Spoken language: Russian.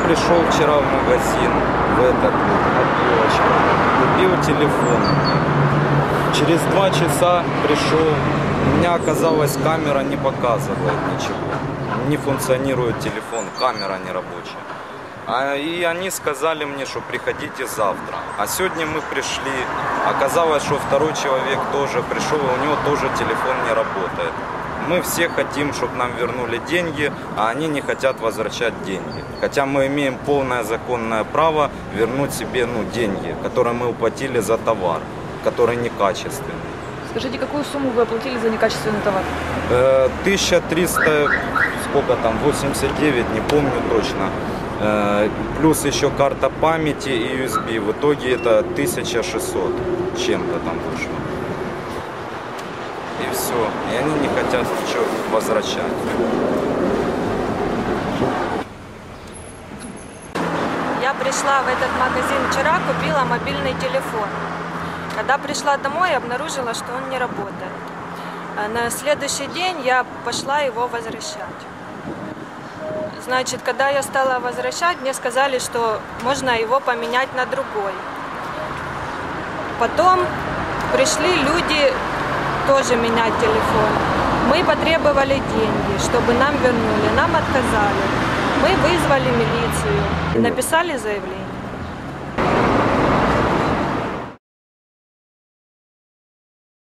пришел вчера в магазин, в этот, купил телефон. Через 2 часа пришел, у меня оказалось, камера не показывает ничего. Не функционирует телефон, камера не рабочая. И они сказали мне, что приходите завтра. А сегодня мы пришли, оказалось, что второй человек тоже пришел, и у него тоже телефон не работает. Мы все хотим, чтобы нам вернули деньги, а они не хотят возвращать деньги. Хотя мы имеем полное законное право вернуть себе деньги, которые мы уплатили за товар, который некачественный. Скажите, какую сумму вы оплатили за некачественный товар? 1300, сколько там, 89, не помню точно. Плюс еще карта памяти и USB. В итоге это 1600 чем-то там вышло. И все. И они не хотят ничего возвращать. Я пришла в этот магазин вчера, купила мобильный телефон. Когда пришла домой, обнаружила, что он не работает. На следующий день я пошла его возвращать. Значит, когда я стала возвращать, мне сказали, что можно его поменять на другой. Потом пришли люди тоже менять телефон. Мы потребовали деньги, чтобы нам вернули. Нам отказали. Мы вызвали милицию, написали заявление.